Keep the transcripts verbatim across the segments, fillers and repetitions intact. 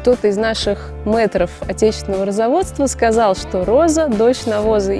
Кто-то из наших мэтров отечественного розоводства сказал, что роза – дочь навоза.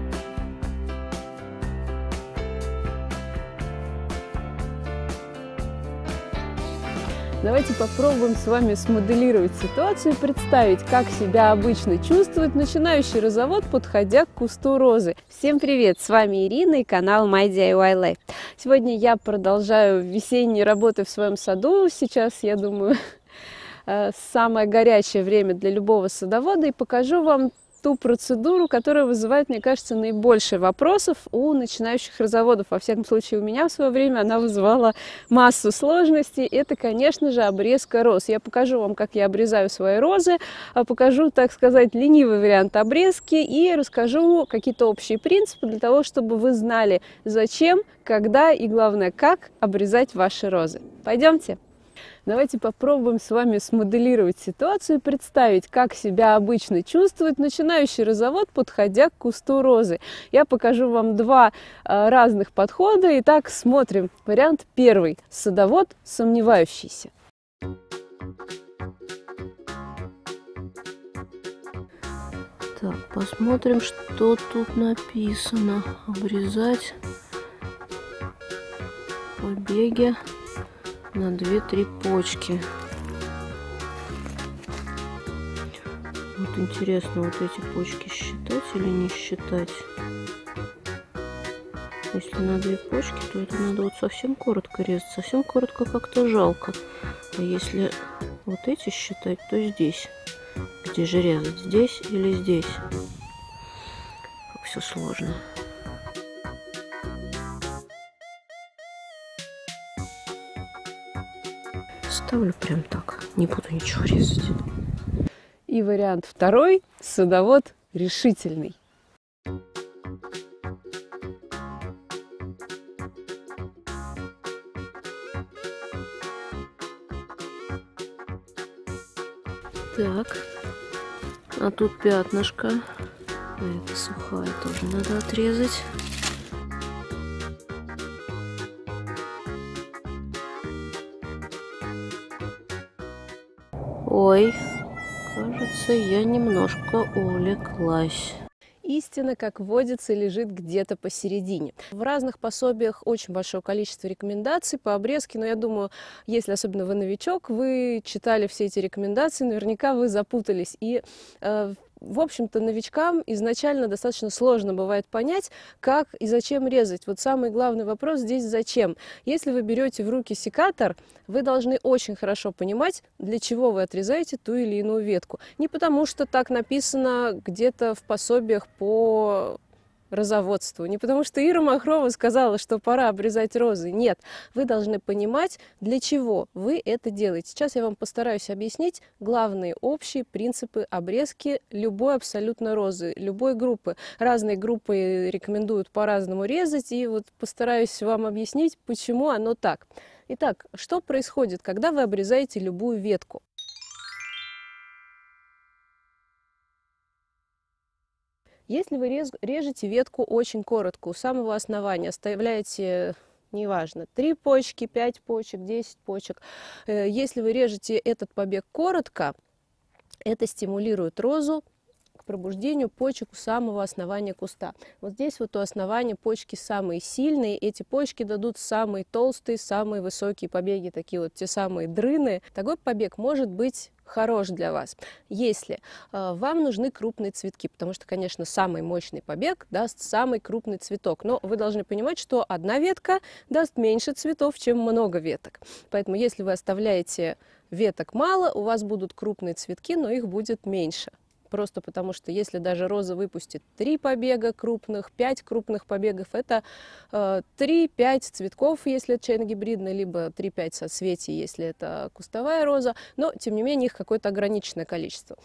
Давайте попробуем с вами смоделировать ситуацию и представить, как себя обычно чувствует начинающий розовод, подходя к кусту розы. Всем привет! С вами Ирина и канал My ди ай уай Life. Сегодня я продолжаю весенние работы в своем саду. Сейчас, я думаю, самое горячее время для любого садовода, и покажу вам ту процедуру, которая вызывает, мне кажется, наибольшие вопросов у начинающих розоводов. Во всяком случае, у меня в свое время она вызывала массу сложностей. Это, конечно же, обрезка роз. Я покажу вам, как я обрезаю свои розы, покажу, так сказать, ленивый вариант обрезки и расскажу какие-то общие принципы для того, чтобы вы знали, зачем, когда и, главное, как обрезать ваши розы. Пойдемте! Давайте попробуем с вами смоделировать ситуацию и представить, как себя обычно чувствует начинающий розовод, подходя к кусту розы. Я покажу вам два э, разных подхода. Итак, смотрим. Вариант первый. Садовод сомневающийся. Так, посмотрим, что тут написано. Обрезать побеги на две-три почки. Вот интересно, вот эти почки считать или не считать? Если на две почки, то это надо вот совсем коротко резать. Совсем коротко как-то жалко. А если вот эти считать, то здесь. Где же резать? Здесь или здесь? Как все сложно. Ставлю прям так, не буду ничего резать. И вариант второй. Садовод решительный. Так, а тут пятнышко. А это сухая, тоже надо отрезать. Ой, кажется, я немножко увлеклась. Истина, как водится, лежит где-то посередине. В разных пособиях очень большое количество рекомендаций по обрезке, но я думаю, если особенно вы новичок, вы читали все эти рекомендации, наверняка вы запутались. И э, в общем-то, новичкам изначально достаточно сложно бывает понять, как и зачем резать. Вот самый главный вопрос здесь зачем. Если вы берете в руки секатор, вы должны очень хорошо понимать, для чего вы отрезаете ту или иную ветку. Не потому, что так написано где-то в пособиях по розоводству, не потому что Ира Махрова сказала, что пора обрезать розы. Нет, вы должны понимать, для чего вы это делаете. Сейчас я вам постараюсь объяснить главные общие принципы обрезки любой абсолютно розы, любой группы. Разные группы рекомендуют по-разному резать, и вот постараюсь вам объяснить, почему оно так. Итак, что происходит, когда вы обрезаете любую ветку? Если вы рез, режете ветку очень коротко, у самого основания, оставляете, неважно, три почки, пять почек, десять почек, если вы режете этот побег коротко, это стимулирует розу к пробуждению почек у самого основания куста. Вот здесь вот у основания почки самые сильные, эти почки дадут самые толстые, самые высокие побеги, такие вот те самые дрыны. Такой побег может быть хорош для вас, если э, вам нужны крупные цветки, потому что, конечно, самый мощный побег даст самый крупный цветок, но вы должны понимать, что одна ветка даст меньше цветов, чем много веток. Поэтому, если вы оставляете веток мало, у вас будут крупные цветки, но их будет меньше. Просто потому что если даже роза выпустит три побега крупных, пять крупных побегов, это э, три-пять цветков, если это чайно-гибридная, либо три-пять соцветий, если это кустовая роза, но тем не менее их какое-то ограниченное количество.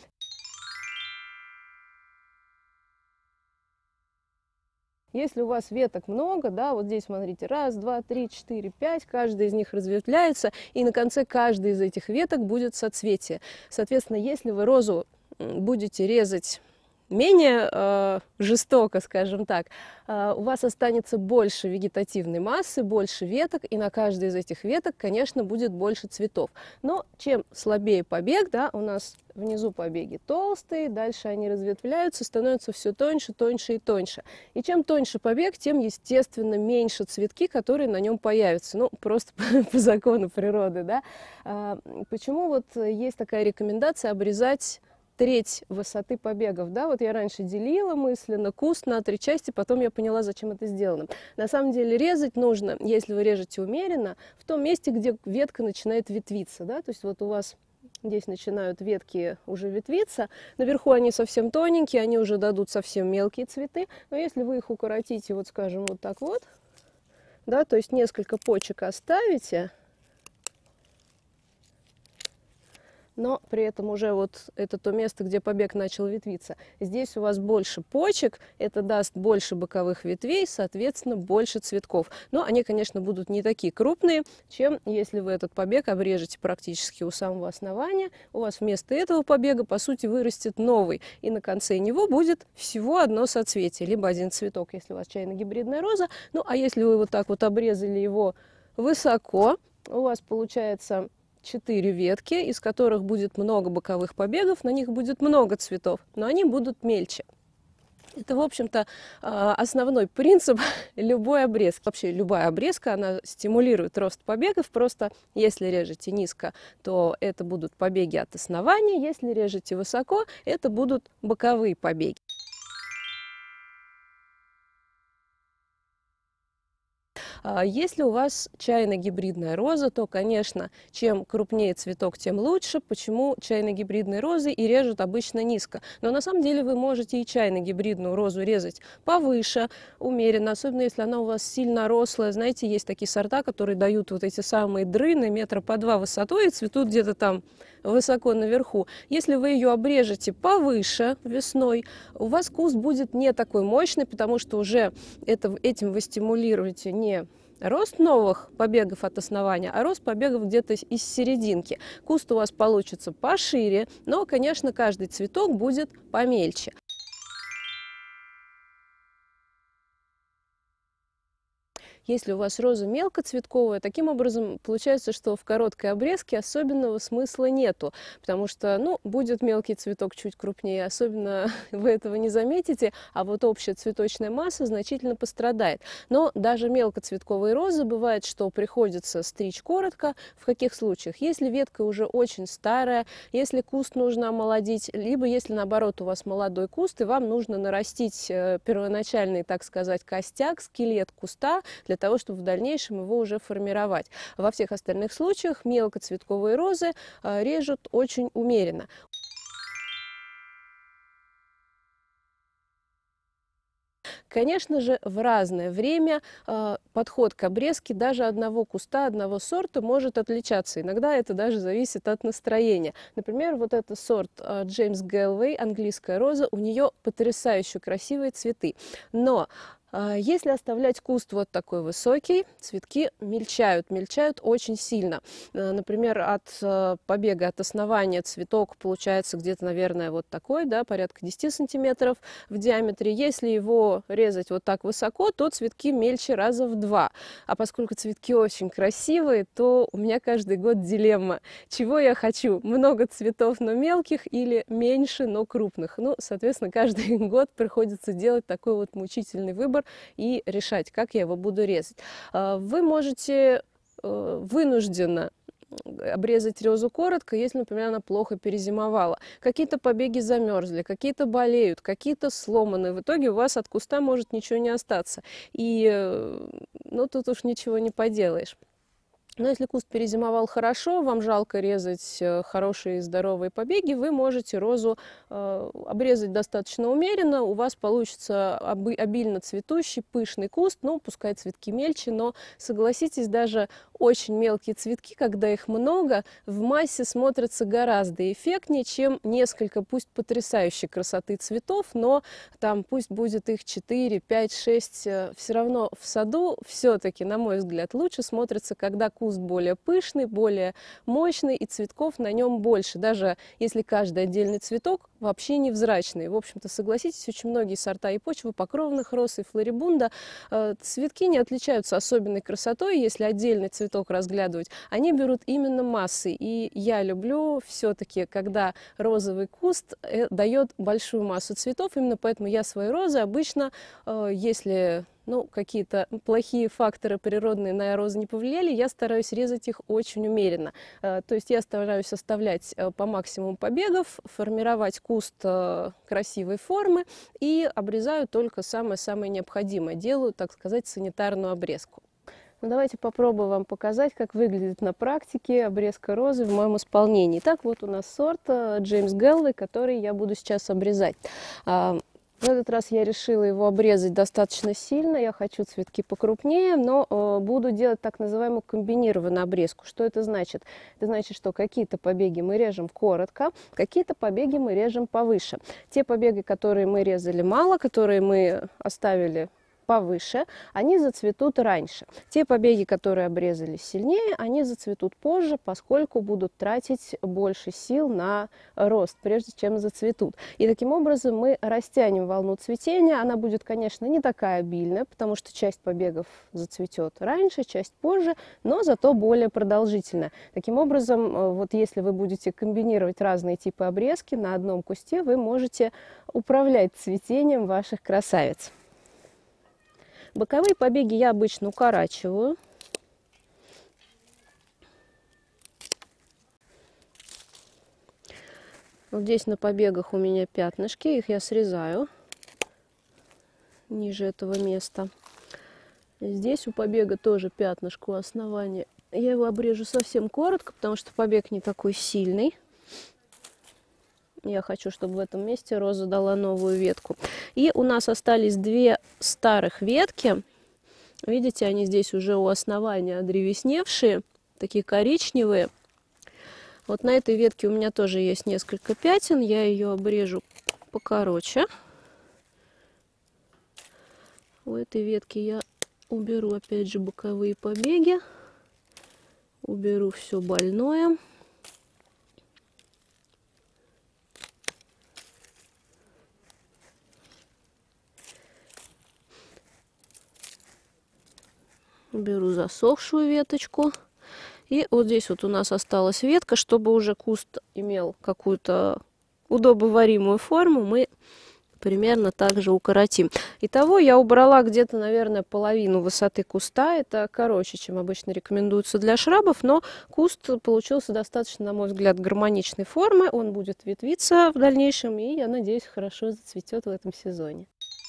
Если у вас веток много, да, вот здесь смотрите, раз, два, три, четыре, пять, каждая из них разветвляется, и на конце каждой из этих веток будет соцветие. Соответственно, если вы розу будете резать менее э, жестоко, скажем так, э, у вас останется больше вегетативной массы, больше веток, и на каждой из этих веток, конечно, будет больше цветов. Но чем слабее побег, да, у нас внизу побеги толстые, дальше они разветвляются, становятся все тоньше, тоньше и тоньше. И чем тоньше побег, тем, естественно, меньше цветки, которые на нем появятся. Ну, просто по закону природы, да. А, почему вот есть такая рекомендация обрезать треть высоты побегов, да, вот я раньше делила мысленно куст на три части, потом я поняла, зачем это сделано. На самом деле резать нужно, если вы режете умеренно, в том месте, где ветка начинает ветвиться, да, то есть вот у вас здесь начинают ветки уже ветвиться, наверху они совсем тоненькие, они уже дадут совсем мелкие цветы, но если вы их укоротите, вот скажем, вот так вот, да, то есть несколько почек оставите, но при этом уже вот это то место, где побег начал ветвиться. Здесь у вас больше почек, это даст больше боковых ветвей, соответственно, больше цветков. Но они, конечно, будут не такие крупные, чем если вы этот побег обрежете практически у самого основания. У вас вместо этого побега, по сути, вырастет новый. И на конце него будет всего одно соцветие, либо один цветок, если у вас чайно-гибридная роза. Ну, а если вы вот так вот обрезали его высоко, у вас получается четыре ветки, из которых будет много боковых побегов, на них будет много цветов, но они будут мельче. Это, в общем-то, основной принцип любой обрезки. Вообще любая обрезка, она стимулирует рост побегов, просто если режете низко, то это будут побеги от основания, если режете высоко, это будут боковые побеги. Если у вас чайно-гибридная роза, то, конечно, чем крупнее цветок, тем лучше. Почему чайно-гибридные розы и режут обычно низко? Но на самом деле вы можете и чайно-гибридную розу резать повыше, умеренно, особенно если она у вас сильно рослая. Знаете, есть такие сорта, которые дают вот эти самые дрыны метра по два высотой и цветут где-то там высоко наверху. Если вы ее обрежете повыше весной, у вас куст будет не такой мощный, потому что уже это, этим вы стимулируете не рост новых побегов от основания, а рост побегов где-то из серединки. Куст у вас получится пошире, но, конечно, каждый цветок будет помельче. Если у вас роза мелкоцветковая, таким образом получается, что в короткой обрезке особенного смысла нету, потому что, ну, будет мелкий цветок чуть крупнее, особенно вы этого не заметите, а вот общая цветочная масса значительно пострадает. Но даже мелкоцветковые розы бывает, что приходится стричь коротко. В каких случаях? Если ветка уже очень старая, если куст нужно омолодить, либо если, наоборот, у вас молодой куст, и вам нужно нарастить первоначальный, так сказать, костяк, скелет куста, для того, чтобы в дальнейшем его уже формировать. Во всех остальных случаях мелкоцветковые розы режут очень умеренно. Конечно же, в разное время э, подход к обрезке даже одного куста, одного сорта может отличаться. Иногда это даже зависит от настроения. Например, вот этот сорт э, Джеймс Гэллоуэй, английская роза, у нее потрясающе красивые цветы. Но если оставлять куст вот такой высокий, цветки мельчают, мельчают очень сильно. Например, от побега, от основания цветок получается где-то, наверное, вот такой, да, порядка десяти сантиметров в диаметре. Если его резать вот так высоко, то цветки мельче раза в два. А поскольку цветки очень красивые, то у меня каждый год дилемма. Чего я хочу? Много цветов, но мелких, или меньше, но крупных? Ну, соответственно, каждый год приходится делать такой вот мучительный выбор и решать, как я его буду резать. Вы можете вынужденно обрезать розу коротко, если, например, она плохо перезимовала. Какие-то побеги замерзли, какие-то болеют, какие-то сломаны. В итоге у вас от куста может ничего не остаться. И, ну, тут уж ничего не поделаешь. Но если куст перезимовал хорошо, вам жалко резать хорошие здоровые побеги, вы можете розу э, обрезать достаточно умеренно, у вас получится обильно цветущий, пышный куст, ну, пускай цветки мельче, но согласитесь, даже очень мелкие цветки, когда их много, в массе смотрятся гораздо эффектнее, чем несколько, пусть потрясающей красоты цветов, но там пусть будет их четыре, пять, шесть, все равно в саду все-таки, на мой взгляд, лучше смотрится, когда куст более пышный, более мощный, и цветков на нем больше, даже если каждый отдельный цветок вообще невзрачный. В общем-то, согласитесь, очень многие сорта и почвы покровных роз, и флорибунда, э, цветки не отличаются особенной красотой, если отдельный цветок разглядывать. Они берут именно массы, и я люблю все-таки, когда розовый куст э, дает большую массу цветов, именно поэтому я свои розы обычно, э, если ну, какие-то плохие факторы природные на розы не повлияли, я стараюсь резать их очень умеренно. То есть я стараюсь оставлять по максимуму побегов, формировать куст красивой формы и обрезаю только самое-самое необходимое. Делаю, так сказать, санитарную обрезку. Ну, давайте попробую вам показать, как выглядит на практике обрезка розы в моем исполнении. Итак, вот у нас сорт Джеймс Гэллоуэй, который я буду сейчас обрезать. В этот раз я решила его обрезать достаточно сильно, я хочу цветки покрупнее, но э, буду делать так называемую комбинированную обрезку. Что это значит? Это значит, что какие-то побеги мы режем коротко, какие-то побеги мы режем повыше. Те побеги, которые мы резали мало, которые мы оставили повыше, они зацветут раньше. Те побеги, которые обрезали сильнее, они зацветут позже, поскольку будут тратить больше сил на рост, прежде чем зацветут. И таким образом мы растянем волну цветения. Она будет, конечно, не такая обильная, потому что часть побегов зацветет раньше, часть позже, но зато более продолжительная. Таким образом, вот если вы будете комбинировать разные типы обрезки на одном кусте, вы можете управлять цветением ваших красавиц. Боковые побеги я обычно укорачиваю. Вот здесь на побегах у меня пятнышки, их я срезаю ниже этого места. Здесь у побега тоже пятнышко у основания. Я его обрежу совсем коротко, потому что побег не такой сильный. Я хочу, чтобы в этом месте роза дала новую ветку. И у нас остались две старых ветки. Видите, они здесь уже у основания одревесневшие, такие коричневые. Вот на этой ветке у меня тоже есть несколько пятен. Я ее обрежу покороче. У этой ветки я уберу опять же боковые побеги. Уберу все больное. Беру засохшую веточку. И вот здесь вот у нас осталась ветка. Чтобы уже куст имел какую-то удобоваримую форму, мы примерно так же укоротим. Итого я убрала где-то, наверное, половину высоты куста. Это короче, чем обычно рекомендуется для шрабов, но куст получился достаточно, на мой взгляд, гармоничной формы. Он будет ветвиться в дальнейшем, и, я надеюсь, хорошо зацветет в этом сезоне.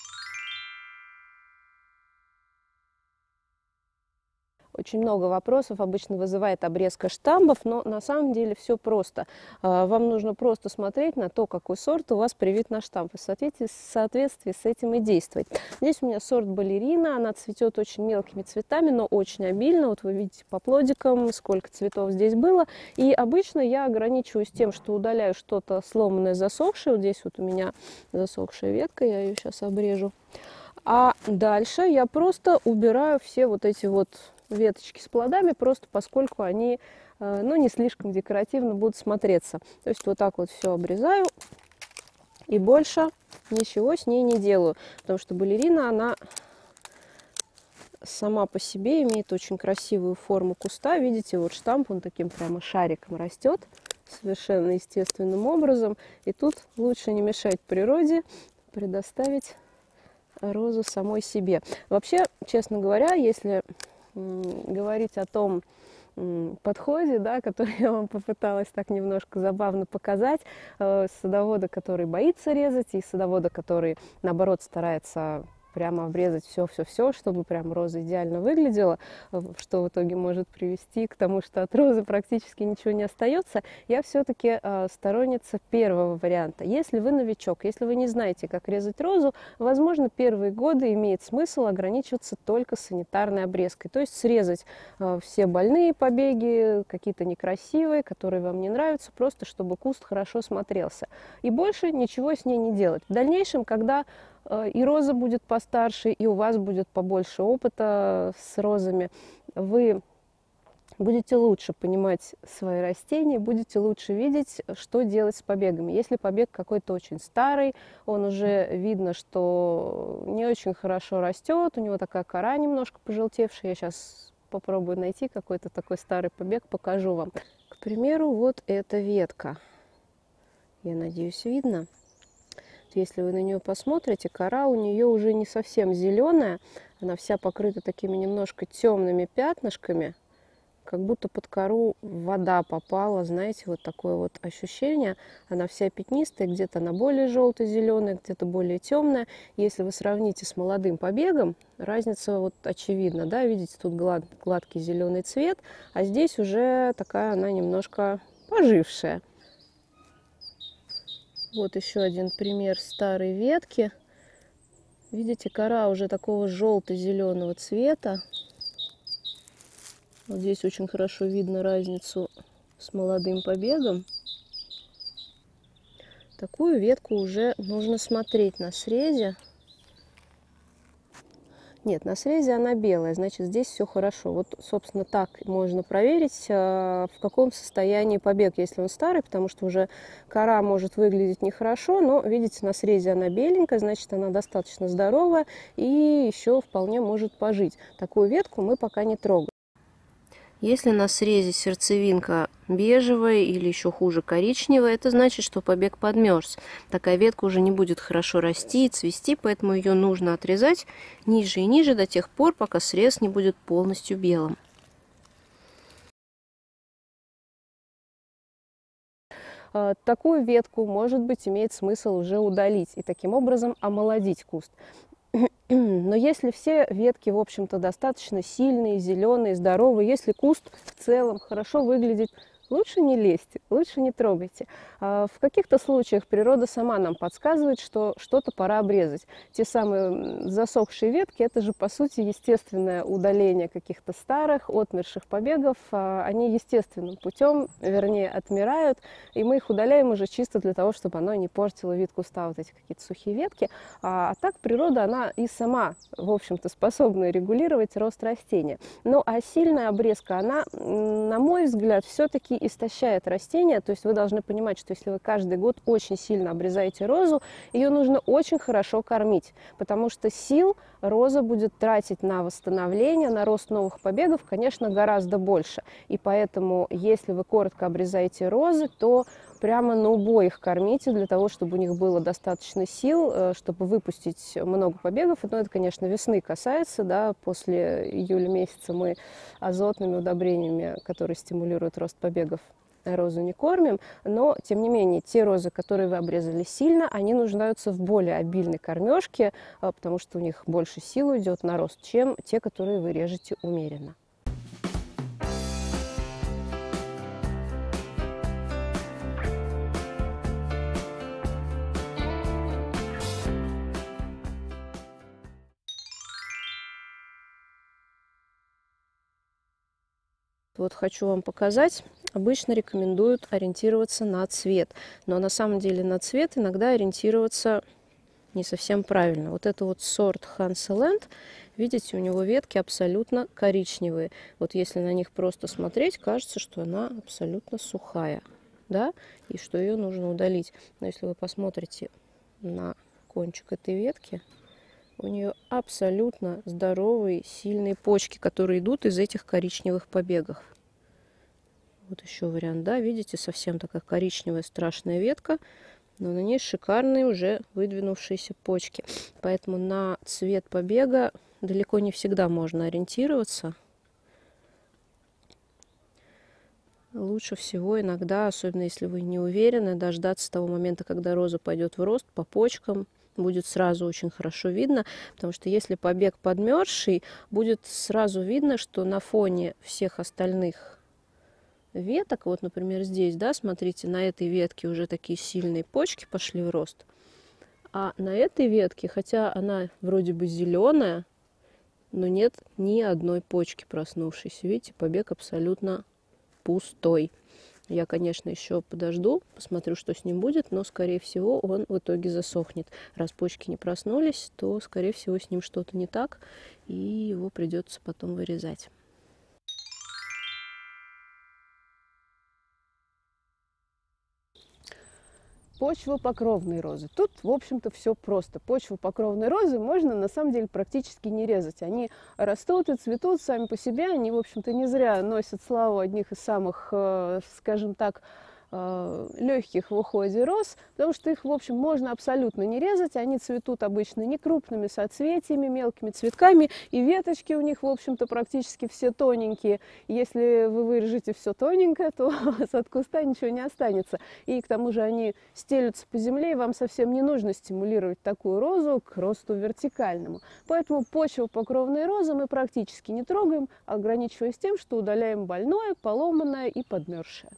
Очень много вопросов обычно вызывает обрезка штамбов, но на самом деле все просто. Вам нужно просто смотреть на то, какой сорт у вас привит на штамп, и в соответствии с этим и действовать. Здесь у меня сорт балерина, она цветет очень мелкими цветами, но очень обильно. Вот вы видите по плодикам, сколько цветов здесь было. И обычно я ограничиваюсь тем, что удаляю что-то сломанное, засохшее. Вот здесь вот у меня засохшая ветка, я ее сейчас обрежу. А дальше я просто убираю все вот эти вот веточки с плодами, просто поскольку они ну, не слишком декоративно будут смотреться. То есть вот так вот все обрезаю и больше ничего с ней не делаю, потому что балерина, она сама по себе имеет очень красивую форму куста. Видите, вот штамп, он таким прямо шариком растет, совершенно естественным образом. И тут лучше не мешать природе, предоставить розу самой себе. Вообще, честно говоря, если говорить о том подходе, да, который я вам попыталась так немножко забавно показать, э, садовода, который боится резать, и садовода, который, наоборот, старается прямо обрезать все-все-все, чтобы прям роза идеально выглядела, что в итоге может привести к тому, что от розы практически ничего не остается. Я все-таки э, сторонница первого варианта. Если вы новичок, если вы не знаете, как резать розу, возможно, первые годы имеет смысл ограничиваться только санитарной обрезкой. То есть срезать э, все больные побеги, какие-то некрасивые, которые вам не нравятся, просто чтобы куст хорошо смотрелся. И больше ничего с ней не делать. В дальнейшем, когда и роза будет постарше, и у вас будет побольше опыта с розами, вы будете лучше понимать свои растения, будете лучше видеть, что делать с побегами. Если побег какой-то очень старый, он уже видно, что не очень хорошо растет, у него такая кора немножко пожелтевшая. Я сейчас попробую найти какой-то такой старый побег, покажу вам. К примеру, вот эта ветка. Я надеюсь, видно. Если вы на нее посмотрите, кора у нее уже не совсем зеленая, она вся покрыта такими немножко темными пятнышками, как будто под кору вода попала, знаете, вот такое вот ощущение. Она вся пятнистая, где-то она более желто-зеленая, где-то более темная. Если вы сравните с молодым побегом, разница вот очевидна, да, видите, тут глад, гладкий зеленый цвет, а здесь уже такая она немножко пожившая. Вот еще один пример старой ветки. Видите, кора уже такого желто-зеленого цвета. Вот здесь очень хорошо видно разницу с молодым побегом. Такую ветку уже нужно смотреть на срезе. Нет, на срезе она белая, значит, здесь все хорошо. Вот, собственно, так можно проверить, в каком состоянии побег, если он старый, потому что уже кора может выглядеть нехорошо, но, видите, на срезе она беленькая, значит, она достаточно здоровая и еще вполне может пожить. Такую ветку мы пока не трогаем. Если на срезе сердцевинка бежевая или еще хуже коричневая, это значит, что побег подмерз. Такая ветка уже не будет хорошо расти и цвести, поэтому ее нужно отрезать ниже и ниже до тех пор, пока срез не будет полностью белым. Такую ветку, может быть, имеет смысл уже удалить и таким образом омолодить куст. Но если все ветки, в общем-то, достаточно сильные, зеленые, здоровые, если куст в целом хорошо выглядит, лучше не лезьте, лучше не трогайте. В каких-то случаях природа сама нам подсказывает, что что-то пора обрезать. Те самые засохшие ветки, это же, по сути, естественное удаление каких-то старых, отмерших побегов. Они естественным путем, вернее, отмирают, и мы их удаляем уже чисто для того, чтобы оно не портило вид куста, вот эти какие-то сухие ветки. А так природа, она и сама, в общем-то, способна регулировать рост растения. Ну, а сильная обрезка, она, на мой взгляд, все-таки истощает растение. То есть вы должны понимать, что если вы каждый год очень сильно обрезаете розу, ее нужно очень хорошо кормить, потому что сил роза будет тратить на восстановление, на рост новых побегов, конечно, гораздо больше. И поэтому, если вы коротко обрезаете розы, то прямо на убой их кормите, для того, чтобы у них было достаточно сил, чтобы выпустить много побегов. Но это, конечно, весны касается, да, после июля месяца мы азотными удобрениями, которые стимулируют рост побегов, розу не кормим, но, тем не менее, те розы, которые вы обрезали сильно, они нуждаются в более обильной кормежке, потому что у них больше сил уйдет на рост, чем те, которые вы режете умеренно. Вот хочу вам показать. Обычно рекомендуют ориентироваться на цвет, но на самом деле на цвет иногда ориентироваться не совсем правильно. Вот это вот сорт Hanseland, видите, у него ветки абсолютно коричневые. Вот если на них просто смотреть, кажется, что она абсолютно сухая, да, и что ее нужно удалить. Но если вы посмотрите на кончик этой ветки, у нее абсолютно здоровые, сильные почки, которые идут из этих коричневых побегов. Вот еще вариант, да, видите, совсем такая коричневая страшная ветка, но на ней шикарные уже выдвинувшиеся почки. Поэтому на цвет побега далеко не всегда можно ориентироваться. Лучше всего иногда, особенно если вы не уверены, дождаться того момента, когда роза пойдет в рост по почкам. Будет сразу очень хорошо видно, потому что если побег подмерзший, будет сразу видно, что на фоне всех остальных веток, вот, например, здесь, да, смотрите, на этой ветке уже такие сильные почки пошли в рост, а на этой ветке, хотя она вроде бы зеленая, но нет ни одной почки проснувшейся. Видите, побег абсолютно пустой. Я, конечно, еще подожду, посмотрю, что с ним будет, но, скорее всего, он в итоге засохнет. Раз почки не проснулись, то, скорее всего, с ним что-то не так, и его придется потом вырезать. почвопокровные розы. Тут, в общем-то, все просто. Почвопокровные розы можно, на самом деле, практически не резать. Они растут и цветут сами по себе. Они, в общем-то, не зря носят славу одних из самых, скажем так, легких в уходе роз, потому что их, в общем, можно абсолютно не резать. Они цветут обычно не крупными соцветиями, мелкими цветками, и веточки у них, в общем-то, практически все тоненькие. Если вы вырежете все тоненькое, то у вас от куста ничего не останется. И к тому же они стелются по земле, и вам совсем не нужно стимулировать такую розу к росту вертикальному. Поэтому почвопокровные розы мы практически не трогаем, ограничиваясь тем, что удаляем больное, поломанное и подмерзшее.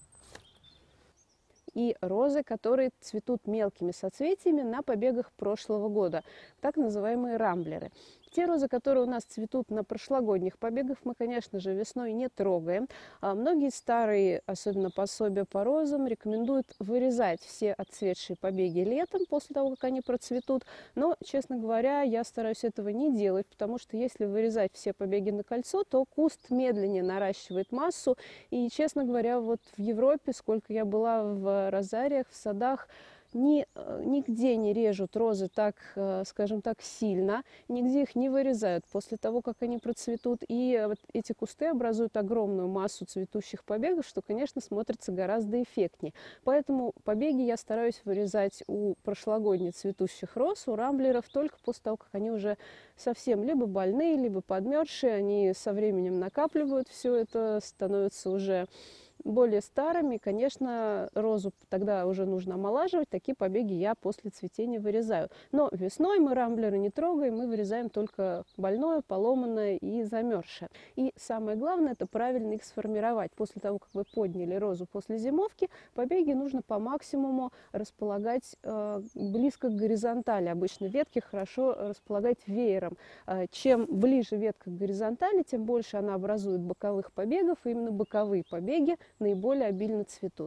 И розы, которые цветут мелкими соцветиями на побегах прошлого года, так называемые рамблеры. Те розы, которые у нас цветут на прошлогодних побегах, мы, конечно же, весной не трогаем. А многие старые, особенно пособия по розам, рекомендуют вырезать все отцветшие побеги летом, после того, как они процветут. Но, честно говоря, я стараюсь этого не делать, потому что если вырезать все побеги на кольцо, то куст медленнее наращивает массу. И, честно говоря, вот в Европе, сколько я была в розариях, в садах, Ни, нигде не режут розы так, скажем так, сильно, нигде их не вырезают после того, как они процветут. И вот эти кусты образуют огромную массу цветущих побегов, что, конечно, смотрится гораздо эффектнее. Поэтому побеги я стараюсь вырезать у прошлогодних цветущих роз, у рамблеров, только после того, как они уже совсем либо больные, либо подмерзшие. Они со временем накапливают все это, становятся уже более старыми. Конечно, розу тогда уже нужно омолаживать. Такие побеги я после цветения вырезаю. Но весной мы рамблеры не трогаем, мы вырезаем только больное, поломанное и замерзшее. И самое главное, это правильно их сформировать. После того, как вы подняли розу после зимовки, побеги нужно по максимуму располагать э, близко к горизонтали. Обычно ветки хорошо располагать веером. Э, чем ближе ветка к горизонтали, тем больше она образует боковых побегов. И именно боковые побеги наиболее обильно цветут.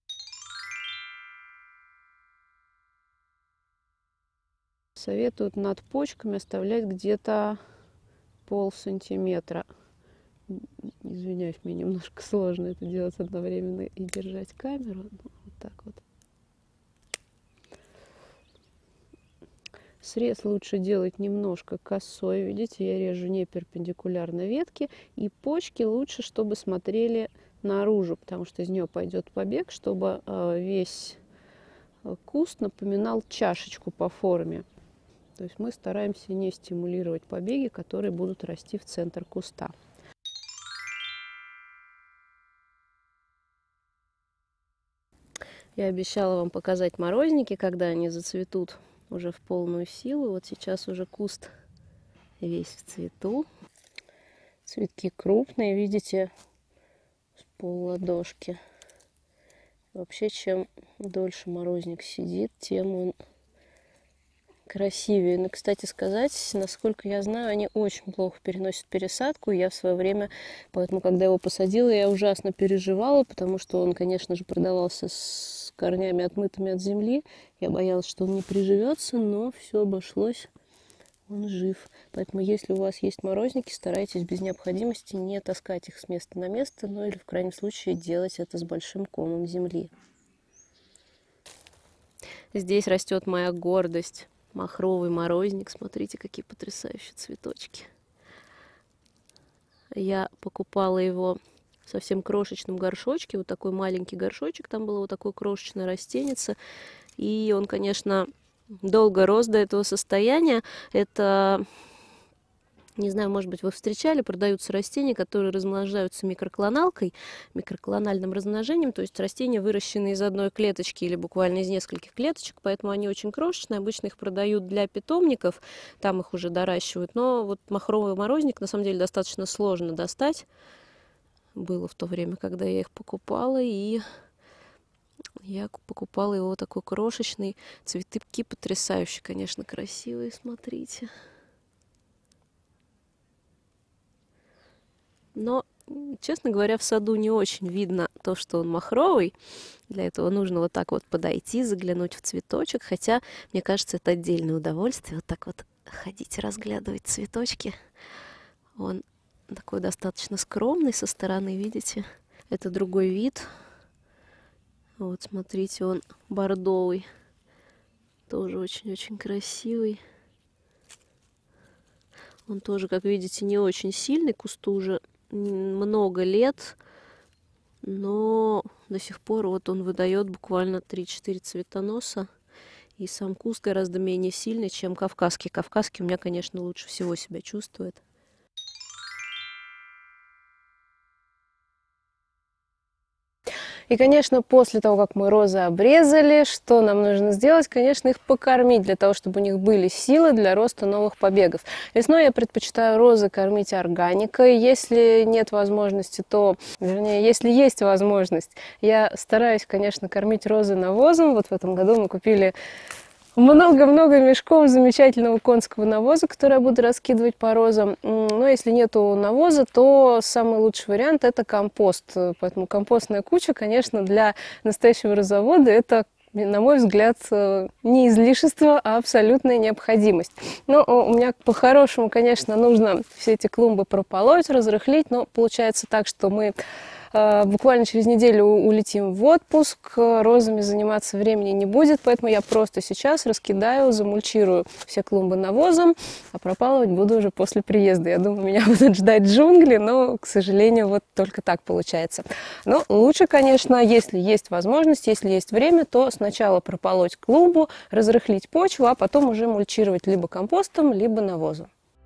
Советуют над почками оставлять где-то пол сантиметра. Извиняюсь, мне немножко сложно это делать одновременно и держать камеру. Вот так вот. Срез лучше делать немножко косой. Видите, я режу не перпендикулярно ветке. И почки лучше, чтобы смотрели наружу, потому что из нее пойдет побег, чтобы весь куст напоминал чашечку по форме. То есть мы стараемся не стимулировать побеги, которые будут расти в центр куста. Я обещала вам показать морозники, когда они зацветут уже в полную силу. Вот сейчас уже куст весь в цвету. Цветки крупные, видите, с полладошки. Вообще, чем дольше морозник сидит, тем он красивее. Но, кстати сказать, насколько я знаю, они очень плохо переносят пересадку. Я в свое время, поэтому, когда его посадила, я ужасно переживала, потому что он, конечно же, продавался с корнями отмытыми от земли. Я боялась, что он не приживется, но все обошлось. Он жив. Поэтому, если у вас есть морозники, старайтесь без необходимости не таскать их с места на место, ну или в крайнем случае делать это с большим комом земли. Здесь растет моя гордость. Махровый морозник. Смотрите, какие потрясающие цветочки. Я покупала его в совсем крошечном горшочке. Вот такой маленький горшочек. Там было вот такое крошечное растенице. И он, конечно, долго рос до этого состояния. Это, не знаю, может быть, вы встречали, продаются растения, которые размножаются микроклоналкой, микроклональным размножением, то есть растения, выращенные из одной клеточки или буквально из нескольких клеточек, поэтому они очень крошечные, обычно их продают для питомников, там их уже доращивают, но вот махровый морозник на самом деле достаточно сложно достать, было в то время, когда я их покупала, и я покупала его такой крошечный, цветы потрясающие, конечно, красивые, смотрите. Но, честно говоря, в саду не очень видно то, что он махровый. Для этого нужно вот так вот подойти, заглянуть в цветочек. Хотя, мне кажется, это отдельное удовольствие. Вот так вот ходить, разглядывать цветочки. Он такой достаточно скромный со стороны, видите? Это другой вид. Вот, смотрите, он бордовый. Тоже очень-очень красивый. Он тоже, как видите, не очень сильный. Кусту уже много лет. Но до сих пор вот он выдает буквально три-четыре цветоноса. И сам куст гораздо менее сильный, чем кавказский. Кавказский у меня, конечно, лучше всего себя чувствует. И, конечно, после того, как мы розы обрезали, что нам нужно сделать? Конечно, их покормить, для того, чтобы у них были силы для роста новых побегов. Весной я предпочитаю розы кормить органикой. Если нет возможности, то, вернее, если есть возможность, я стараюсь, конечно, кормить розы навозом. Вот в этом году мы купили много-много мешков замечательного конского навоза, который я буду раскидывать по розам. Но если нету навоза, то самый лучший вариант – это компост. Поэтому компостная куча, конечно, для настоящего розовода – это, на мой взгляд, не излишество, а абсолютная необходимость. Но у меня по-хорошему, конечно, нужно все эти клумбы прополоть, разрыхлить, но получается так, что мы буквально через неделю улетим в отпуск, розами заниматься времени не будет, поэтому я просто сейчас раскидаю, замульчирую все клумбы навозом, а пропалывать буду уже после приезда. Я думаю, меня будут ждать джунгли, но, к сожалению, вот только так получается. Но лучше, конечно, если есть возможность, если есть время, то сначала прополоть клумбу, разрыхлить почву, а потом уже мульчировать либо компостом, либо навозом.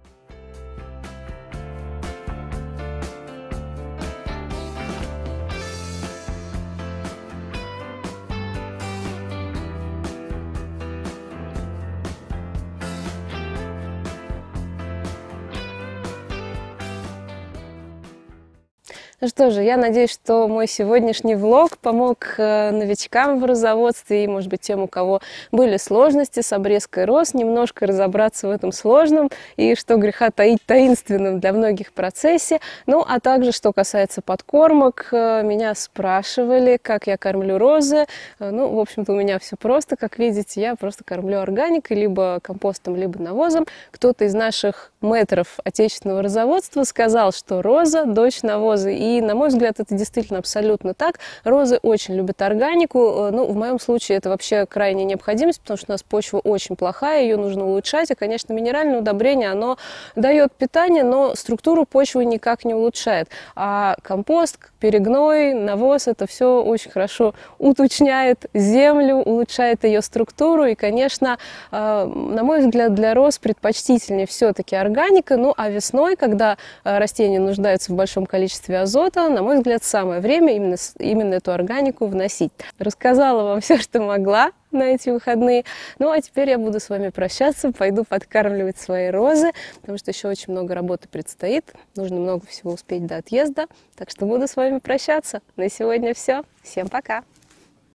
Ну что же, я надеюсь, что мой сегодняшний влог помог новичкам в розоводстве и, может быть, тем, у кого были сложности с обрезкой роз, немножко разобраться в этом сложном и, что греха таить, таинственном для многих процессе. Ну, а также, что касается подкормок, меня спрашивали, как я кормлю розы. Ну, в общем-то, у меня все просто. Как видите, я просто кормлю органикой, либо компостом, либо навозом. Кто-то из наших мэтров отечественного розоводства сказал, что роза – дочь навоза. И, на мой взгляд, это действительно абсолютно так. Розы очень любят органику. Ну, в моем случае это вообще крайняя необходимость, потому что у нас почва очень плохая, ее нужно улучшать. И, конечно, минеральное удобрение, оно дает питание, но структуру почвы никак не улучшает. А компост, перегной, навоз – это все очень хорошо уточняет землю, улучшает ее структуру. И, конечно, на мой взгляд, для роз предпочтительнее все-таки органика. Ну, а весной, когда растения нуждаются в большом количестве азота, на мой взгляд, самое время именно, именно эту органику вносить. Рассказала вам все, что могла на эти выходные. Ну, а теперь я буду с вами прощаться, пойду подкармливать свои розы, потому что еще очень много работы предстоит. Нужно много всего успеть до отъезда, так что буду с вами прощаться. На сегодня все. Всем пока!